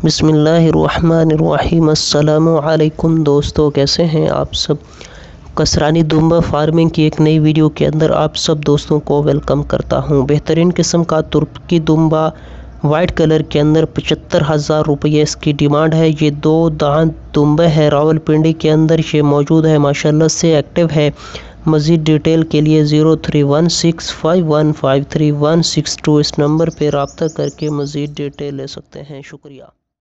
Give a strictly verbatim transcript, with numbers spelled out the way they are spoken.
बिस्मिल्लाहिर्रहमानिर्रहीम। अस्सलामु अलैकुम दोस्तों, कैसे हैं आप सब। कसरानी दुम्बा फार्मिंग की एक नई वीडियो के अंदर आप सब दोस्तों को वेलकम करता हूं। बेहतरीन किस्म का तुर्की दुम्बा वाइट कलर के अंदर पचहत्तर हज़ार रुपये इसकी डिमांड है। ये दो दांत दुम्बा है, रावलपिंडी के अंदर ये मौजूद है, माशाल्लाह से एक्टिव है। मज़ीद डिटेल के लिए zero three one six five one five three one six two इस नंबर पर रब्ता करके मज़ीद डिटेल ले सकते हैं। शुक्रिया।